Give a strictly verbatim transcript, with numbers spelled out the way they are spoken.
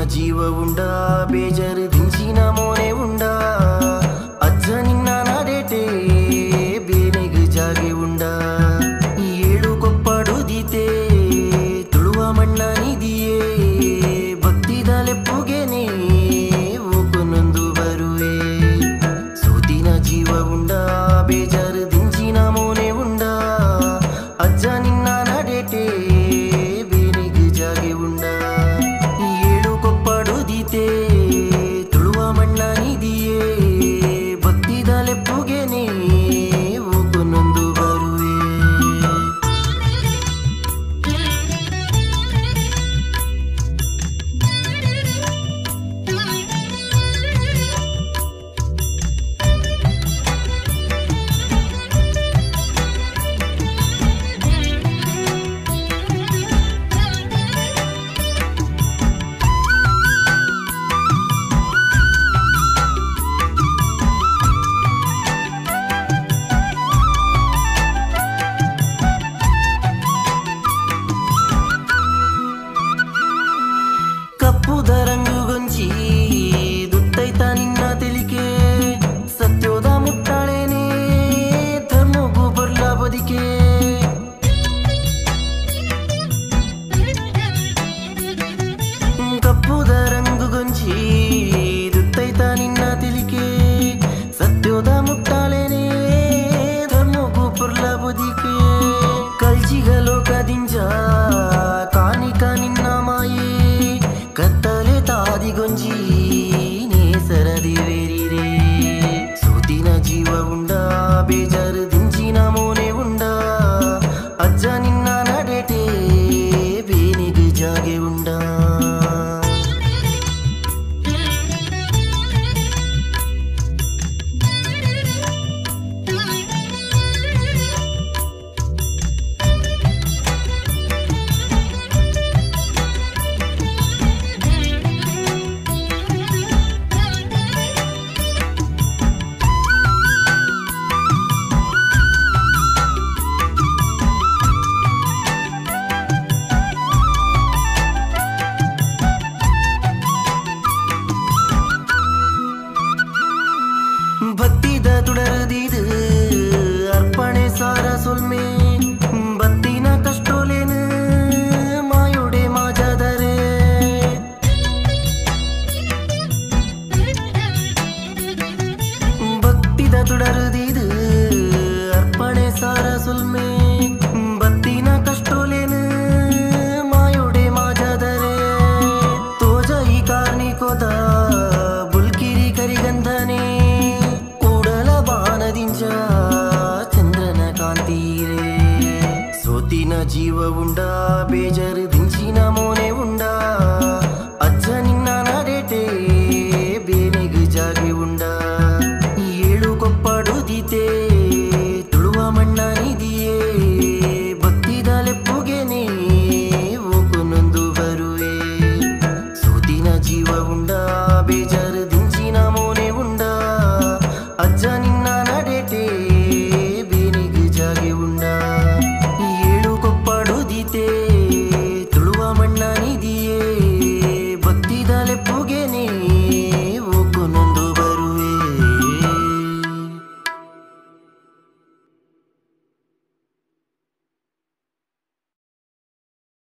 जीव उंडा बेजर दिंचिन मोने उंडा अज्ज निन्न नाडेटे बेनेग जागे उंडा ಏಳು ಕೊಪ್ಪಡು ದೀತೆ ತುಳುವ ಮಣ್ಣ ನಿದಿಯೇ ಭಕ್ತಿದಲೆಪ್ಪುಗೆನೆ ಓಕೊನೊಂದು ಬರುವೆ ಸೂತಿನ ಜೀವ ಉಂಡ ಬೇಜಾರು ದಿಂಚಿನ ಮೋನೆ ಉಂಡ ಅಜ್ಜ ನಿನ್ನ ನಡೆಟೆ ಬೇನಿಗೆ ಜಾಗೆ ಉಂಡ ಏಳು ಕೊಪ್ಪಡು ದೀತೆ ತುಳುವ ಮಣ್ಣ ನಿದಿಯೇ ಭಕ್ತಿದಲೆಪ್ಪುಗೆನೆ ಓಕೊನೊಂದು ಬರುವೆ ಕಪ್ಪುದ ರಂಗು ಗೊಂಚಿ ದುತ್ತೈತ ನಿನ್ನ ತೆಲಿಕೆ ಸತ್ಯೋದ ಮುಟ್ಟಾಳೇನೆ ಧರ್ಮಗೂ ಬರ್ಲ ಬದಿಕೆ ಕಪ್ಪುದ ರಂಗು ಗೊಂಚಿ ದುತ್ತೈತ ನಿನ್ನ ತೆಲಿಕೆ ಸತ್ಯೋದ ಮುಟ್ಟಾಳೇನೆ ಧರ್ಮಗೂ ಬರ್ಲ ಬದಿಕೆ ಕಲ್ಜಿಗ ಲೋಕದಿಂಜ ಕಾನಿಕ ನಿನ್ನ ಮಾಯೇ ಕತ್ತಲೆ ತಾದಿ ಗೊಂಜಿ ನೇಸರದಿ ವೇರಿರೆ ಸೂತಿನ ಜೀವ ಉಂಡ ಬೇಜಾರು ದಿಂಚಿನ ಮೋನೆ ಉಂಡ ಅಜ್ಜ ನಿನ್ನ ನಡೆಟೆ ಬೇನಿಗೆ ಜಾಗೆ ಉಂಡ ಭಕ್ತಿದ ತುಡರದಿದು ಅರ್ಪಣೆ ಸಾರ ಸೊಲ್ಮೆ ಬತ್ತಿನ ಕಷ್ಟೋಲೇನು ಮಾಯೋಡೆ ಮಾಜಾದರೆ ಭಕ್ತಿದ ತುಡರದಿದು ಅರ್ಪಣೆ ಸಾರ ಸೊಲ್ಮೆ ಬತ್ತಿನ ಕಷ್ಟೋಲೇನು ಮಾಯೋಡೆ ಮಾಜಾದರೆ ತೋಜ ಈ ಕಾರ್ಣಿಕೋದ ಬುಲ್ಕಿರಿ ಕರಿಗಂಧನೆ ಚಂದ್ರನ ಕಾಂತೀರೆ ಸೋತಿನ ಜೀವ ಉಂಡ ಬೇಜಾರು ದಿಂಚಿನ ಮೋನೆ